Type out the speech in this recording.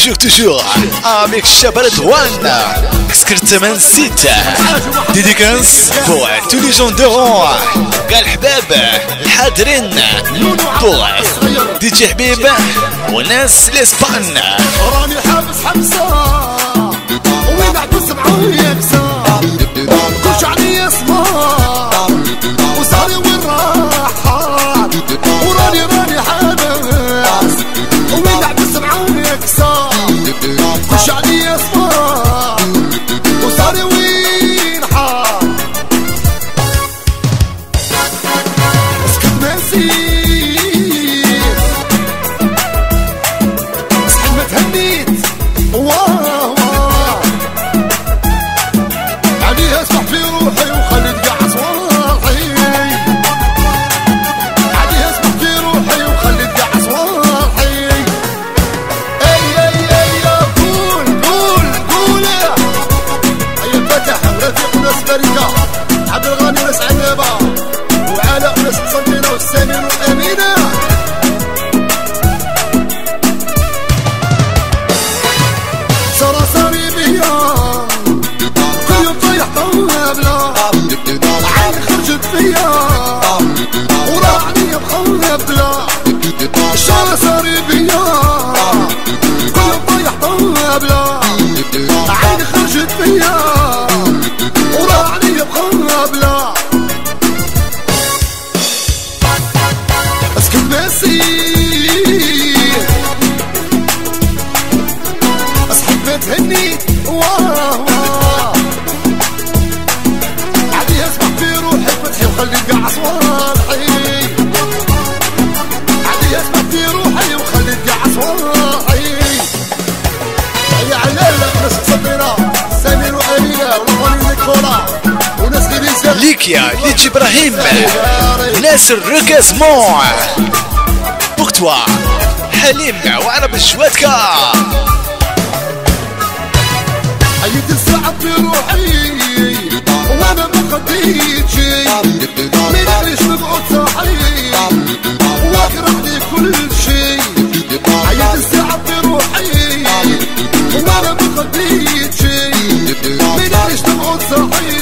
toujours avec Chabaladouane. Scriptman Sita. Dédicace pour tous les gens de rang. قال حباب الحاضرين pour DJ حبيب وناس الاسبان. راني حابس حبسة وين عدو سمعوني يكسر كلش علي اسمار وصاري وين راحات وراني حابس وين عدو سمعوني يكسر كلش علي اسمار وصاري وين حار اسكت ما نسيت صحيت ما تهنيت واه عليها اسمح في روحي وخليت قاع صواحي عليها اسمح في روحي وخليت قاع صواحي اي قول يا فتح رفيق ناس بركة عبد الغني ناس عنابة وعلاء ناس صندينة والسمير والأمينة صرصري بيا كل يوم طيح طابلة عيني خرجت فيا وراعني بخلبلة صرصري بيا كل يوم طيح طابلة عيني خرجت فيا وراعني بخلبلة اسكت مسير اصحك ما تهنيت واه عادي اسمح في روحي فتحي وخلي قاع صواحي عادي اسمح في روحي وخلي قاع صواحي يا علالة ناس صبيرة سمير وأمينة والغني نيكولا وناس كبيسة ليكيا ديجي إبراهيم ناس الريكازمون pour toi حليم وعرب الشواتكا. عيت الساعة في روحي وانا ما خديت شي من عريش مقعود صاحي واكره لي كل شي عيت الساعة في روحي وانا ما خديت شي من عريش مقعود صاحي